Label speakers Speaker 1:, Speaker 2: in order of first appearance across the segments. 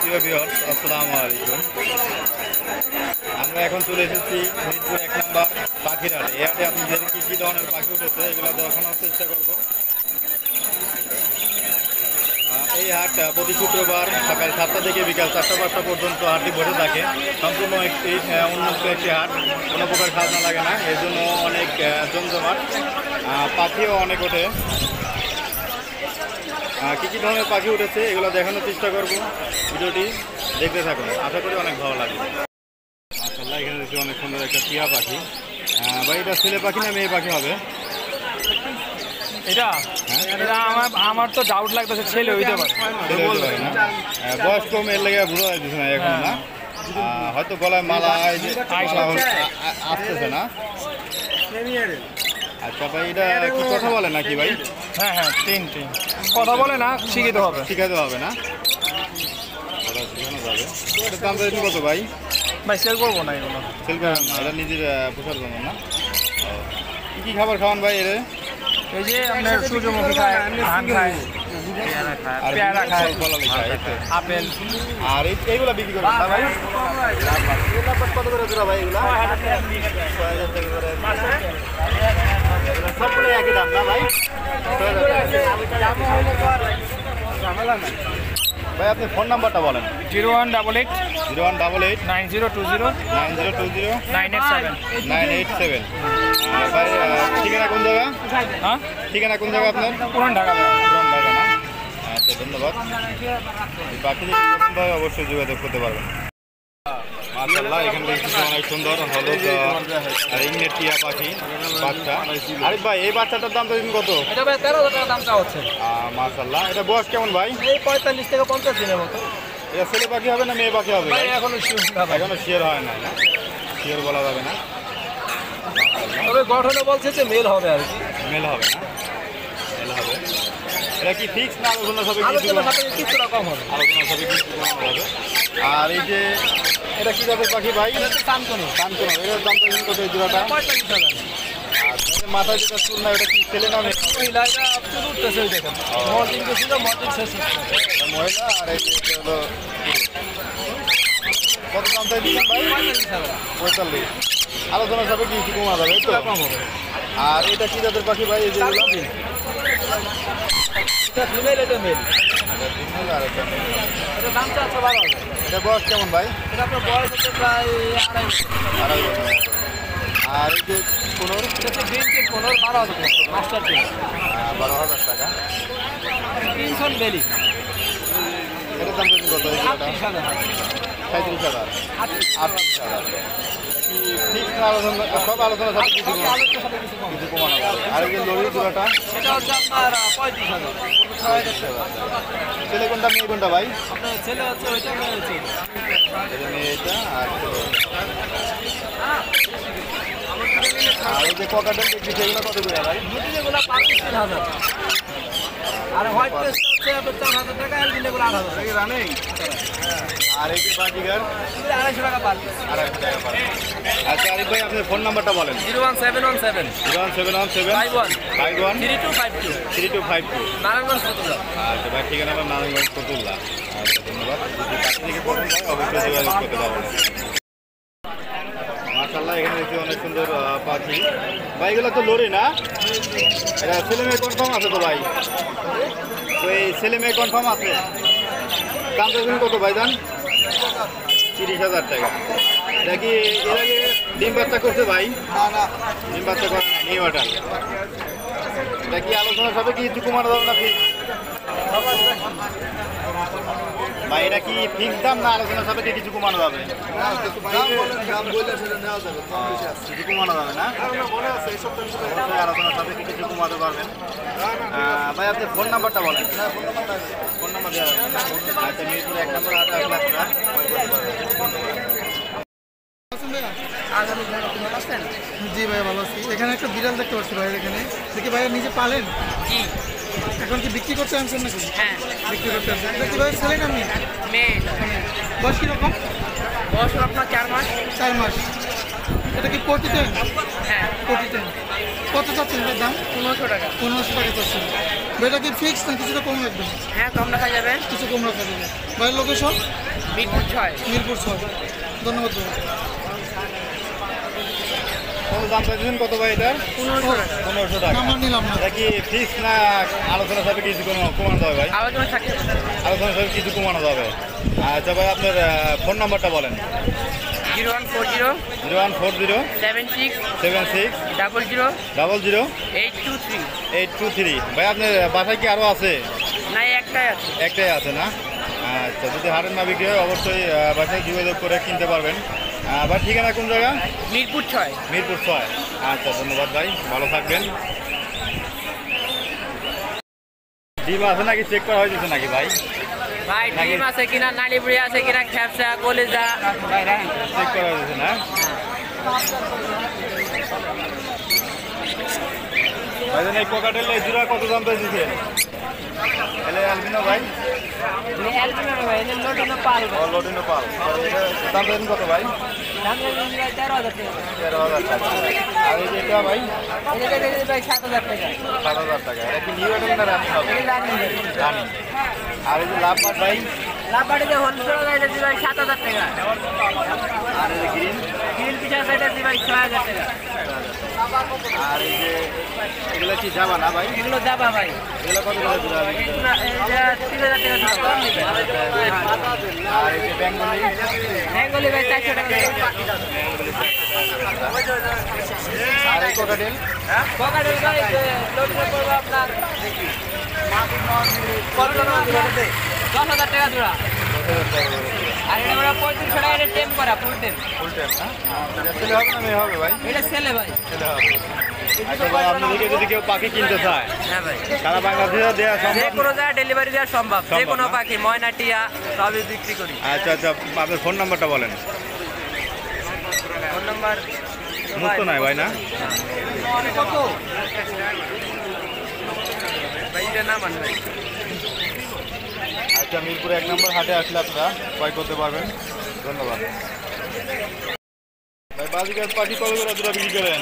Speaker 1: প্রিয় ভিউয়ার্স, আসসালামু আলাইকুম। আমরা এখন চলে এসেছি মিরপুর 1 নম্বর পাখির হাটে। এই হাটে আপনাদের কী কী ধরনের পাখি উঠেছে এগুলো দেখানোর চেষ্টা করব। এই হাট প্রতি শুক্রবার সকাল 7টা থেকে বিকাল 4টা-5টা পর্যন্ত হাটটি বসে থাকে। সম্পূর্ণ একটি উন্মুক্ত একটি হাট, কোনো প্রকার খাজনা লাগে না, এর জন্য অনেক জমজমাট, পাখিও অনেক ওঠে। কী কী ধরনের পাখি উঠেছে এগুলো দেখানোর চেষ্টা করব। ভিডিওটি দেখতে থাকুন, আশা করি অনেক ভালো লাগবে। মাশাআল্লাহ, এখানে দেখছি অনেক সুন্দর একটা টিয়া পাখি। ভাই এটা ছেলে পাখি না মেয়ে পাখি হবে?
Speaker 2: এটা আমার তো ডাউট লাগতেছে ছেলে হইতে পারে।
Speaker 1: ছেলে হইতে পারে না? বয়স কম, এর লেগে বোঝা যাচ্ছে না এখন না। হয়তো গলায় মালা আসতেছে না। আচ্ছা ভাই, এটা কি কথা বলে নাকি ভাই?
Speaker 2: হ্যাঁ হ্যাঁ, তিন কথা বলে না, শিখাতে হবে
Speaker 1: না? ওটা শেখানো যাবে। এটার দাম তো কত ভাই?
Speaker 2: ভাই সেল করবো না, এগুলো
Speaker 1: সেল করেন না, এটা নিজের পোষার জন্য না? কী কী খাবার খাওয়ান ভাই এর?
Speaker 2: এই যে আপনার সূর্যমুখী খায়, ধান খায়, পেয়ারা খায়, আপেল।
Speaker 1: আর এইগুলো বিক্রি করবেন না ভাই? কত করে জোড়া ভাই এগুলো? সবগুলো একই দাম না ভাই? ভাই আপনি ফোন নাম্বারটা বলেন।
Speaker 2: 0188
Speaker 1: 0188
Speaker 2: 9020
Speaker 1: 9020
Speaker 2: 987।
Speaker 1: 987। ভাই ঠিকানা কোন জায়গা?
Speaker 2: হ্যাঁ,
Speaker 1: ঠিকানা কোন জায়গা আপনার?
Speaker 2: পুরান ঢাকা।
Speaker 1: পুরান ঢাকা না? আচ্ছা, ধন্যবাদ। এই পাখি যদি পছন্দ হয় অবশ্যই যোগাযোগ করতে পারবেন। মাশাআল্লাহ, এখানে দেখছি অনেক সুন্দর হলুদ ইংরেজ টিয়া পাখি বাচ্চা। আরিফ ভাই, এই বাচ্চাটার দাম তো কত?
Speaker 2: এটা ভাই 13,000 টাকা দাম চাওয়া হচ্ছে।
Speaker 1: মাশাআল্লাহ, এটা বয়স কেমন ভাই?
Speaker 2: এই 45 থেকে 50 দিনের মতো।
Speaker 1: এটা ছেলে পাখি হবে না মেয়ে পাখি হবে?
Speaker 2: এখনো
Speaker 1: শিওর হয় না, শিওর বলা যাবে না।
Speaker 2: তবে গঠনে বলছে যে মেল হবে আর কি।
Speaker 1: মেল হবে না? মেল হবে। এটা কি ফিক্স না আলোচনা সবে?
Speaker 2: কিছুটা কম হবে।
Speaker 1: আলোচনা সবে কিছু কম হবে। আর এই যে এটা কি জাতের পাখি ভাই?
Speaker 2: কানকনি।
Speaker 1: এটার দাম তো কত এই জোড়াটা?
Speaker 2: 45,000।
Speaker 1: আর মাথায় যেটা চুল না, এটা কি ছেলে না মেয়ে?
Speaker 2: মহিলা, এটা চুল উঠতেছে, ওই দেখেন মর্নিং ছিল, মর্নিং শেষ হচ্ছে।
Speaker 1: মহিলা। আর এই যে হলো কত দাম চাই দিচ্ছেন ভাই? 45। আলোচনা সবে কিছু কমা যাবে তো?
Speaker 2: কম হবে।
Speaker 1: আর এটা কি জাতের পাখি ভাই? এই যে
Speaker 2: এটা ফিমেল, এটা মেল।
Speaker 1: আর এটা
Speaker 2: এটা দাম চাচ্ছে 12,000।
Speaker 1: এটা বয়স কেমন ভাই?
Speaker 2: এটা আপনার বয়স হচ্ছে প্রায় 2.5 বছর।
Speaker 1: 2.5 বছর। আর এই যে কোনোর?
Speaker 2: এটা হচ্ছে গ্রিন চিক কোনোর 12,000 টাকা, মাস্টার চিক।
Speaker 1: 12,000 টাকা।
Speaker 2: কিংসন বেলি।
Speaker 1: এটার দাম কত?
Speaker 2: 38,000।
Speaker 1: 37,000। 38,000। কি ফিক্স না আলোচনা? সব আলোচনা সব কিছু কমানো যাবে। আর এই যে লরি জোড়াটা?
Speaker 2: এটা হচ্ছে আপনার 35,000।
Speaker 1: ছেলে কোনটা মেয়ে কোনটা ভাই?
Speaker 2: আপনার ছেলে হচ্ছে ওইটা, মেয়ে হচ্ছে
Speaker 1: এটা মেয়ে এটা। আর এই যে ককাটেল দেখছি সেগুলো কত করে ভাই?
Speaker 2: যেগুলো 35,000। আর হোয়াইট পেস্ট হচ্ছে আপনার 4,000 টাকা, আর যেগুলো 8,000 রানিং।
Speaker 1: আর এই যে বাজিগার?
Speaker 2: 250 টাকা পার পিস।
Speaker 1: 250 টাকা পার। আচ্ছা আরিফ ভাই, আপনার ফোন নাম্বারটা বলেন।
Speaker 2: 01717
Speaker 1: 01717
Speaker 2: 51
Speaker 1: 51
Speaker 2: 3252
Speaker 1: 3252।
Speaker 2: নারায়ণগঞ্জ ফতুল্লা।
Speaker 1: আচ্ছা ভাই, ঠিকানা হলো নারায়ণগঞ্জ ফতুল্লা। আচ্ছা, ধন্যবাদ। যদি কাছে থেকে পছন্দ হয় অবশ্যই যোগাযোগ করতে পারবেন। মাশাআল্লাহ, এখানে দেখছি অনেক সুন্দর পাখি। ভাই এগুলো তো লরি না? এটা ছেলে মেয়ে কনফার্ম আছে তো ভাই? তো এই ছেলে মেয়ে কনফার্ম আছে? দাম তো কত ভাই জান? 30,000 টাকা। এটা কি এর আগে ডিম বাচ্চা করছে ভাই? ডিম বাচ্চা করে না, নিউ অর্ডার। এটা কি আলোচনা সবে কি কিছু কমানো যাবে না? ভাই এটা কি ফিক্স দাম না আলোচনা সবে কি কিছু কমানো যাবে? কিছু কমানো যাবে না? আলোচনা সবে কি কিছু কমাতে পারবেন? ভাই আপনি ফোন নাম্বারটা বলেন। ফোন নাম্বার দেওয়া যাবে না? আচ্ছা, মিরপুর 1 নম্বর হাটে আসলে আপনারা।
Speaker 3: জি ভাই, ভালো আছি। এখানে একটা বিড়াল দেখতে পাচ্ছি ভাই, এখানে দেখি ভাইয়া নিজে পালেন?
Speaker 4: জি।
Speaker 3: এখন কি বিক্রি করতে আনছেন নাকি?
Speaker 4: হ্যাঁ,
Speaker 3: বিক্রি করতে আনছেন। এটা কিভাবে ছেলেন আপনি?
Speaker 4: মেয়ে।
Speaker 3: বয়স কিরকম?
Speaker 4: বয়স আপনার 4 মাস।
Speaker 3: 4 মাস। এটা কি পটিতেন?
Speaker 4: হ্যাঁ।
Speaker 3: পটিতেন। কত চাচ্ছেন এটার দাম?
Speaker 2: 1500 টাকা।
Speaker 3: 1500 টাকা চাচ্ছেন। এটা কি ফিক্স না কিছুটা কম রাখবেন?
Speaker 2: হ্যাঁ, কম রাখা যাবে।
Speaker 3: কিছু কম রাখা যাবে। ভাইয়ের লোকেশন?
Speaker 2: মিরপুর 6।
Speaker 3: মিরপুর 6। ধন্যবাদ ভাই।
Speaker 1: কত দাম চাইছেন কত ভাই এটার?
Speaker 2: 1500 টাকা।
Speaker 1: 1500 টাকা।
Speaker 3: নাম্বার নিলাম না।
Speaker 1: এটা কি ফিক্স না আলোচনা সাপেক্ষে কিছু কমানো যাবে ভাই?
Speaker 2: আলোচনা থাকে।
Speaker 1: আলোচনা সাপেক্ষে কিছু কমানো যাবে। আচ্ছা ভাই আপনার ফোন নাম্বারটা বলেন।
Speaker 2: 0140
Speaker 1: 0140
Speaker 2: 76
Speaker 1: 76
Speaker 2: 00
Speaker 1: 00
Speaker 2: 823।
Speaker 1: 823। ভাই আপনার বাসায় কি আরও আছে?
Speaker 2: না, একটাই আছে।
Speaker 1: একটাই আছে না? আচ্ছা, যদি হাটের না বিক্রি হয় অবশ্যই বাসায় যোগাযোগ করে কিনতে পারবেন। ভাই ঠিকানা কোন জায়গা?
Speaker 2: মিরপুর 6।
Speaker 1: মিরপুর 6। আচ্ছা, ধন্যবাদ ভাই, ভালো থাকবেন। ডিম আছে নাকি চেক করা হয়েছে নাকি ভাই?
Speaker 2: ভাই ডিম আছে কিনা, নালিপুরি আছে কিনা, খ্যাপসা, কলিজা
Speaker 1: চেক করা হয়েছে না? ভাই জান এই কোকাটেল এই জোড়া কত দাম পেয়েছে? এলে আলবিনো ভাই? লটিনো পাল। দাম পেয়েছেন কত ভাই?
Speaker 2: 13,000 টাকা।
Speaker 1: 13,000 টাকা। আর এই যে এটা ভাই?
Speaker 2: এটা দেখেছি ভাই 7,000 টাকা।
Speaker 1: 7,000 টাকা। এটা কি নিউ এডেল না রানিং হবে? রানিং। আর এই যে লাভবাট ভাই?
Speaker 2: লাভবাড়িতে হোলসেল গাইতে দিই ভাই 7,000 টাকা।
Speaker 1: আর এই যে গ্রিন?
Speaker 2: গ্রিন পিসা সাইডে দিই ভাই 6,000 টাকা।
Speaker 1: আর এই যে এগুলো কি যাবা না ভাই?
Speaker 2: এগুলো যাবা ভাই।
Speaker 1: এগুলো কত করে জোড়া?
Speaker 2: এগুলো এই যে 3,000 টাকা জোড়া।
Speaker 1: আর এই যে বেঙ্গলি?
Speaker 2: বেঙ্গলি ভাই 400 টাকা।
Speaker 1: আর এই কোকাটেল?
Speaker 2: কোকাটেল ভাই লোডিং করবো আপনার 10,000 টাকা জোড়া। আর এটা আমরা 3500 টাকা টেম করা ফুল টেম।
Speaker 1: ফুল টাইম না? এটা ছেলে হবে না মেয়ে হবে ভাই?
Speaker 2: এটা ছেলে ভাই।
Speaker 1: ছেলে হবে। আচ্ছা ভাই, আপনাদেরকে যদি কেউ পাখি কিনতে চায়
Speaker 2: হ্যাঁ ভাই,
Speaker 1: সারা বাংলাদেশে দেওয়া
Speaker 2: যে
Speaker 1: সম্ভব?
Speaker 2: কোনো জায়গায় ডেলিভারি দেওয়া সম্ভব। যে কোনো
Speaker 1: না?
Speaker 2: পাখি, ময়না, টিয়া সবই বিক্রি করি।
Speaker 1: আচ্ছা আচ্ছা, আপনার ফোন নাম্বারটা বলেন।
Speaker 2: ফোন নাম্বার
Speaker 1: মুক্ত নাই ভাই না?
Speaker 2: কত ভাই? এটা নাম আনবে।
Speaker 1: আচ্ছা, মিরপুর 1 নম্বর হাটে আসলে আপনারা ক্রয় করতে পারবেন। ধন্যবাদ ভাই। বাজিকার পাখি কত করে জোড়া বিক্রি করেন?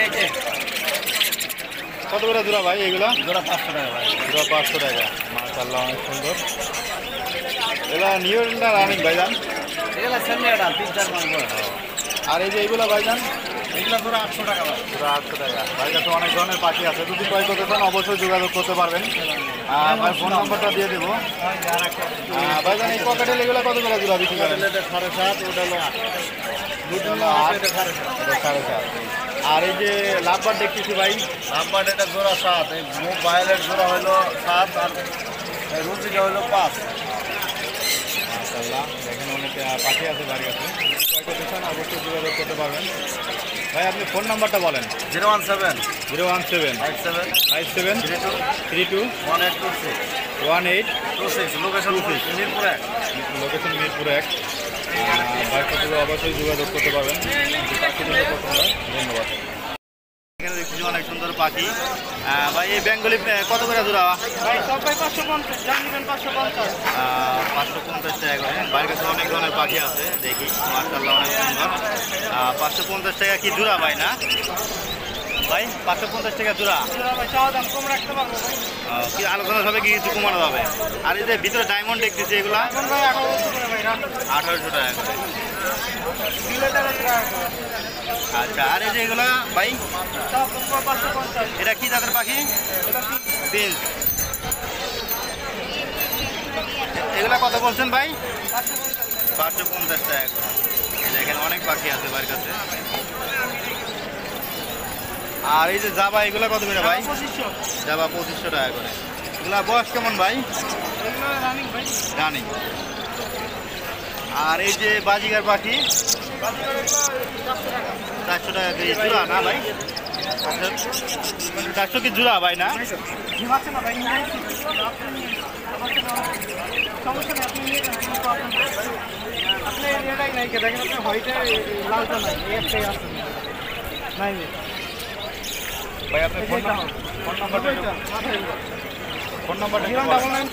Speaker 1: কত করে জোড়া ভাই এগুলো?
Speaker 2: জোড়া 500 টাকা ভাই।
Speaker 1: জোড়া 500 টাকা। মাশাআল্লাহ, অনেক সুন্দর। এগুলা নিউ না রানিং ভাইজান?
Speaker 2: এগুলা সামনে এটা 3-4 মাস বয়স।
Speaker 1: আর এই যে এইগুলা ভাইজান?
Speaker 2: এগুলা জোড়া 800 টাকা ভাই।
Speaker 1: জোড়া 800 টাকা। ভাই কাছে অনেক ধরনের পাখি আছে, যদি ক্রয় করতে চান অবশ্যই যোগাযোগ করতে পারবেন। ভাই ফোন নাম্বারটা দিয়ে দেবো। ভাইজান এই পকেটেল এগুলো কত করে জোড়া বিক্রি করেন?
Speaker 3: 7.5, ওটা হলো 8।
Speaker 1: দুটো হলো 8, এটা 7.5। আর এই যে লাভবার দেখতেছি ভাই?
Speaker 3: লাভবাট এটা জোড়া 7, এই মোবাইলের জোড়া হলো 7 আর এই রুটিটা হলো 5।
Speaker 1: মাশাআল্লাহ, এখানে অনেক পাখি আছে বাড়ির কাছে, ক্রয় করতে চান অবশ্যই যোগাযোগ করতে পারবেন। ভাই আপনি ফোন নাম্বারটা বলেন।
Speaker 3: 017
Speaker 1: 017
Speaker 3: 57
Speaker 1: 57 32
Speaker 3: 1826
Speaker 1: 1826।
Speaker 3: লোকেশন মিরপুর 1।
Speaker 1: লোকেশন মিরপুর 1। ভাইয়ের সাথে অবশ্যই যোগাযোগ করতে পারবেন। পাখি নিলে পছন্দ হয়। ধন্যবাদ। এখানে দেখছি অনেক সুন্দর পাখি। ভাই এই বেঙ্গলি কত করে জোড়া?
Speaker 2: ভাই সব ভাই 550, জানিবেন 550।
Speaker 1: 550 টাকা করে। বাড়ির কাছে অনেক ধরনের পাখি আছে, দেখি মাশাআল্লাহ অনেক সুন্দর। 550 টাকা কি জোড়া ভাই না ভাই? 550 টাকা জোড়া।
Speaker 2: ভাই চাওয়া দাম কম রাখতে পারবো ভাই।
Speaker 1: কি আলোচনা হবে কি কিছু কমানো যাবে? আর এই যে ভিতরে ডায়মন্ড দেখতেছি এগুলা?
Speaker 2: এখন ভাই 1800 করে ভাই রান।
Speaker 1: 1800 টাকা করে।
Speaker 2: দিলে টাকা করে।
Speaker 1: আচ্ছা, আর এই যে এগুলা ভাই?
Speaker 2: সব 550।
Speaker 1: এটা কি জাতের পাখি? প্রিন্স। এগুলা কত বলছেন ভাই? 550 টাকা করে। দেখেন অনেক পাখি আছে বাড়ির কাছে। আর এই যে জাবা এগুলা কত করে ভাই?
Speaker 2: 2500।
Speaker 1: জাবা 2500 টাকা করে। এগুলা বয়স কেমন ভাই?
Speaker 2: এগুলো রানিং ভাই।
Speaker 1: রানিং। আর এই যে বাজিগার পাখি? 400 টাকা কেজি জোড়া না ভাই? 400 কি জোড়া ভাই না?
Speaker 2: ঘুমাচ্ছে না ভাই। সমস্যা নেই, আপনি নিয়ে যান, কোনো প্রবলেম নেই। আপনি এটাই নাই কে দেখেন, আপনি হোয়াইটে লালটা নাই, এই একটাই আছে। নাই নেই।
Speaker 1: ভাই আপনার ফোন নাম্বারটা ফোন নাম্বারটা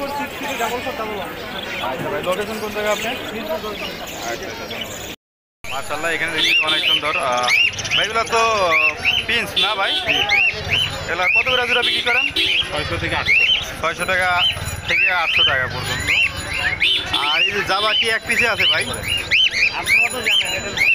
Speaker 2: 09946324411।
Speaker 1: আচ্ছা ভাই, লোকেশন কোন জায়গা আপনি? আচ্ছা আচ্ছা, ধন্যবাদ। মাশাআল্লাহ এখানে দেখছি অনেক সুন্দর ভাইগুলো তো পিন্স না ভাই? এগুলা কত করে জোড়া বিক্রি করেন?
Speaker 3: 600 থেকে 800।
Speaker 1: 600 টাকা থেকে 800 টাকা পর্যন্ত। আর এই যে জাবা কি এক পিসে আছে ভাই?
Speaker 2: আপনারা তো জানেন এটা